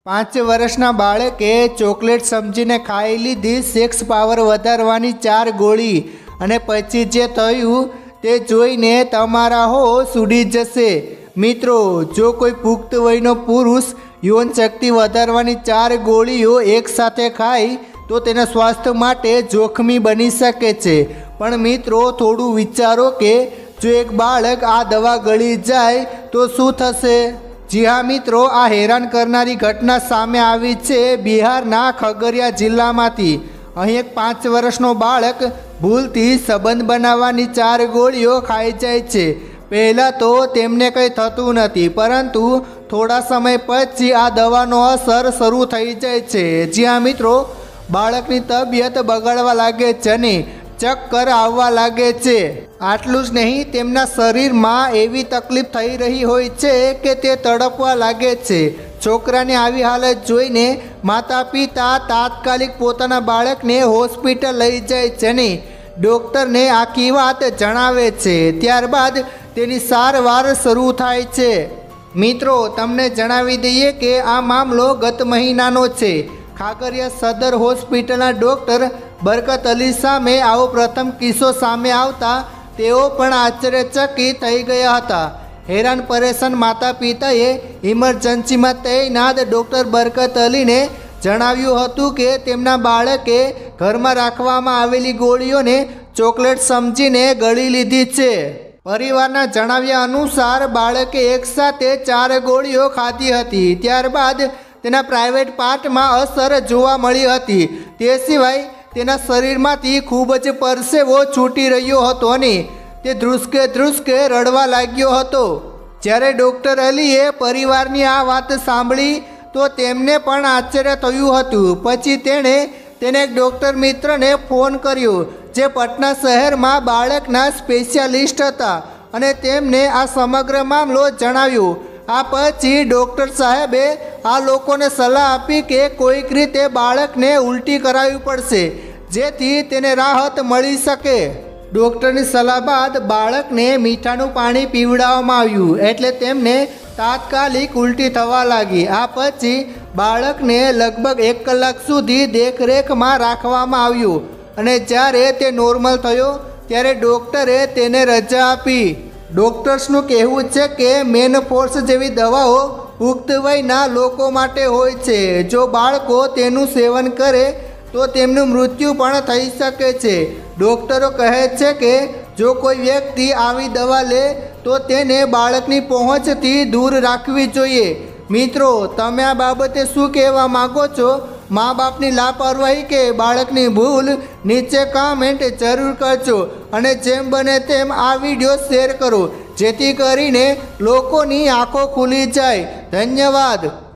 5 વર્ષના બાળકે ચોકલેટ સમજીને ખાઈ લીધી સેક્સ પાવર વધારવાની 4 ગોળી અને પછી જે થયું તે જોઈને તમારા હોશ ઉડી જશે। મિત્રો, જો કોઈ પુખ્ત વયનો પુરુષ યૌન શક્તિ વધારવાની 4 ગોળીઓ એકસાથે ખાય તો તેના સ્વાસ્થ્ય માટે જોખમી બની શકે છે। પણ મિત્રો, થોડું વિચારો કે જો એક બાળક આ દવા ગળી જાય તો શું થશે? જી હા મિત્રો, આ હેરાન કરનારી ઘટના સામે આવી છે બિહારના ખગરિયા જિલ્લામાંથી। અહીં એક 5 વર્ષનો બાળક ભૂલથી સંબંધ બનાવવાની 4 ગોળીઓ ખાઈ જાય છે। પહેલાં તો તેમને કંઈ થતું નથી, પરંતુ થોડા સમય પછી આ દવાનો અસર શરૂ થઈ જાય છે। જી હા મિત્રો, બાળકની તબિયત બગડવા લાગે છે અને ચક્કર આવવા લાગે છે। આટલું જ નહીં, તેમના શરીરમાં એવી તકલીફ થઈ રહી હોય છે કે તે તડપવા લાગે છે। છોકરાની આવી હાલત જોઈને માતા પિતા તાત્કાલિક પોતાના બાળકને હોસ્પિટલ લઈ જાય છે અને ડૉક્ટરને આખી વાત જણાવે છે। ત્યારબાદ તેની સારવાર શરૂ થાય છે। મિત્રો, તમને જણાવી દઈએ કે આ મામલો ગત મહિનાનો છે। ખાગરિયા સદર હોસ્પિટલના ડૉક્ટર બરકત અલી સામે આવો પ્રથમ કિસ્સો સામે આવતા તેઓ પણ આશ્ચર્યચકિત થઈ ગયા હતા। હેરાન પરેશાન માતા પિતાએ ઇમરજન્સીમાં તૈનાત ડૉક્ટર બરકત અલીને જણાવ્યું હતું કે તેમના બાળકે ઘરમાં રાખવામાં આવેલી ગોળીઓને ચોકલેટ સમજીને ગળી લીધી છે। પરિવારના જણાવ્યા અનુસાર બાળકે એકસાથે 4 ગોળીઓ ખાધી હતી। ત્યારબાદ તેના પ્રાઇવેટ પાર્ટમાં અસર જોવા મળી હતી। તે સિવાય તેના શરીરમાંથી ખૂબ જ પરસેવો છૂટી રહ્યો હતો અને તે ધ્રુસકે રડવા લાગ્યો હતો। જ્યારે ડૉક્ટર અલીએ પરિવારની આ વાત સાંભળી તો તેમને પણ આશ્ચર્ય થયું હતું। પછી તેણે એક ડૉક્ટર મિત્રને ફોન કર્યો જે પટના શહેરમાં બાળકના સ્પેશિયાલિસ્ટ હતા અને તેમને આ સમગ્ર મામલો જણાવ્યો। આ પછી ડૉક્ટર સાહેબે આ લોકોને સલાહ આપી કે કોઈક રીતે બાળકને ઉલટી કરાવવી પડશે જેથી તેને રાહત મળી શકે। ડૉક્ટરની સલાહ બાદ બાળકને મીઠાનું પાણી પીવડાવવામાં આવ્યું એટલે તેમને તાત્કાલિક ઉલટી થવા લાગી। આ પછી બાળકને લગભગ 1 કલાક સુધી દેખરેખમાં રાખવામાં આવ્યું અને જ્યારે તે નોર્મલ થયો ત્યારે ડૉક્ટરે તેને રજા આપી। ડૉક્ટર્સનું કહેવું છે કે મેનફોર્સ જેવી દવાઓ પુખ્ત વયના લોકો માટે હોય છે। જો બાળકો તેનું સેવન કરે તો તેમનું મૃત્યુ પણ થઈ શકે છે। ડૉક્ટરો કહે છે કે જો કોઈ વ્યક્તિ આવી દવા લે તો તેને બાળકની પહોંચથી દૂર રાખવી જોઈએ। મિત્રો, તમે આ બાબતે શું કહેવા માગો છો? મા બાપની લાપરવાહી કે બાળકની ભૂલ? નીચે કમેન્ટ જરૂર કરજો અને જેમ બને તેમ આ વિડીયો શેર કરો જેથી કરીને લોકોની આંખો ખુલી જાય। ધન્યવાદ।